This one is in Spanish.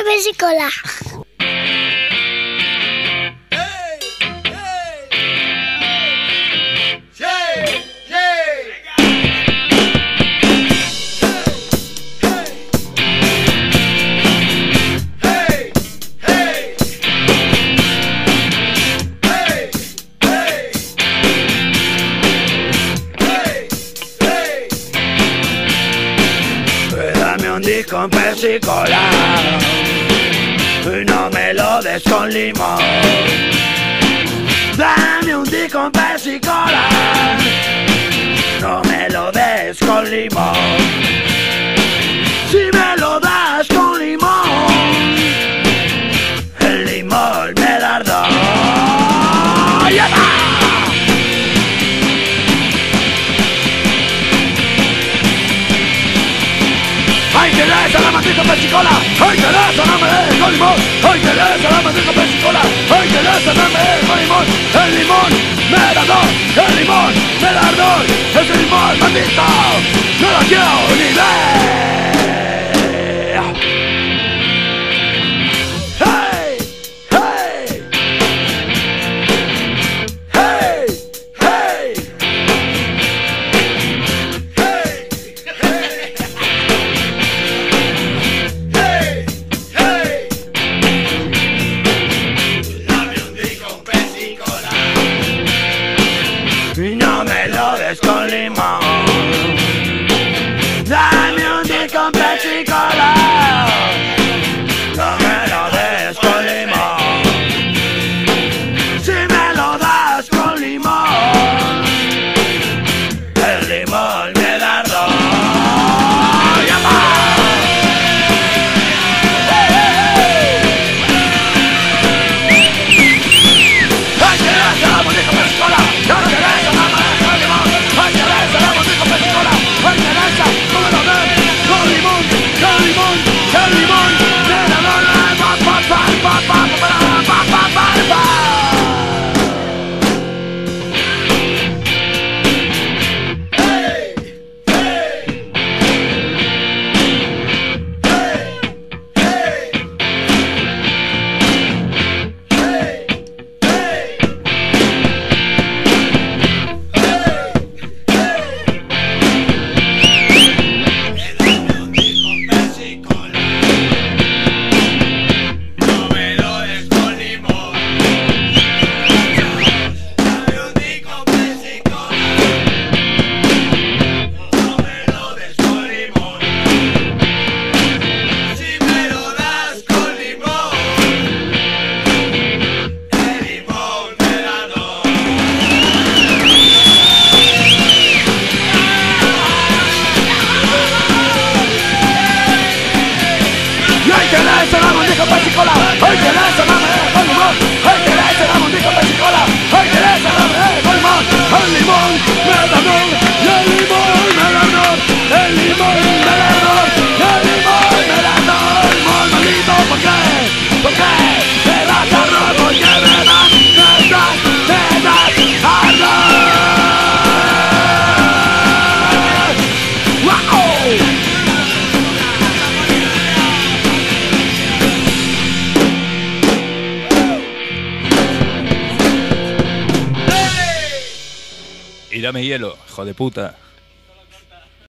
pesicola. Con pesicola y no me lo des con limón. Dame un dí con pesicola, no me lo des con limón. Si me lo das con limón, el limón me da ardor. ¡Ay, que le esa la maldita pesicola! ¡Ay, que le esa la me des con limón! ¡Ay, que le esa la maldita pesicola! ¡Ay, que le esa la me des con limón! ¡El limón me da ardor! ¡El limón me da ardor! ¡Ese limón maldito! ¡No lo quiero ni ver! ¡Hey! ¡Hey! ¡Hey! ¡Hey! Y no me lo des con limón. Dame un dí con pesicola, no me lo des con limón. Si me lo das con limón, el limón me da ardor. Y dame hielo, hijo de puta.